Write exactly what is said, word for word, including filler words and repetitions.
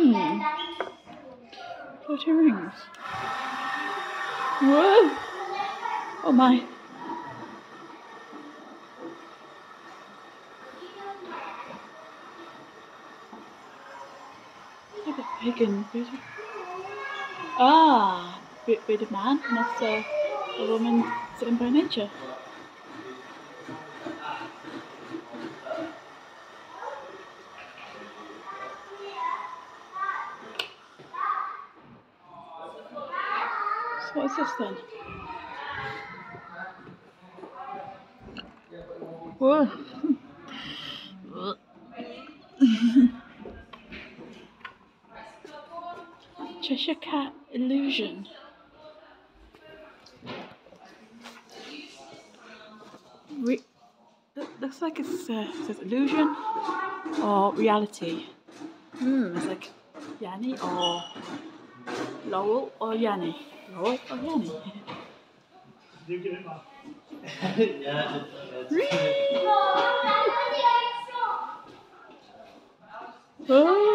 Hmm. Forty rings. Whoa! Oh my. Like a pig and bearded. Ah, be- bearded man, and that's uh, a woman sitting by nature. So what is this then? Whoa. Cheshire Cat illusion. Re- that looks like it's uh, it says illusion or reality. Hmm, it's like Yanni or Lowell or Yanni. Lowell or Yanni. You get it, Mum. Yeah, Oh.